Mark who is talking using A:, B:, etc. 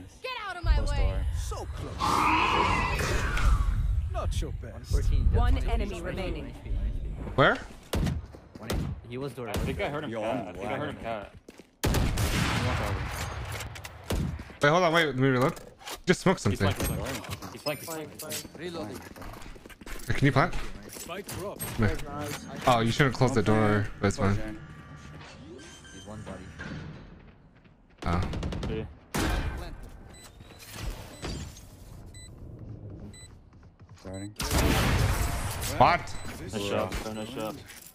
A: Get out of my
B: Close
A: way.
B: door.
C: So close. Not your best.
D: 114.
A: One enemy remaining.
E: Where?
D: He was door.
B: I think I heard him cat. I think I heard him cat.
E: Wait, hold on, wait, let me reload. Just smoke
B: He's
E: something.
B: flanking.
C: Reloading.
E: Can you plant?
C: Spike drop.
E: No. Oh, you shouldn't close the door, but it's fine.
D: He's one body.
E: Oh.
B: Yeah.
E: What?
B: Nice shot. Nice shot.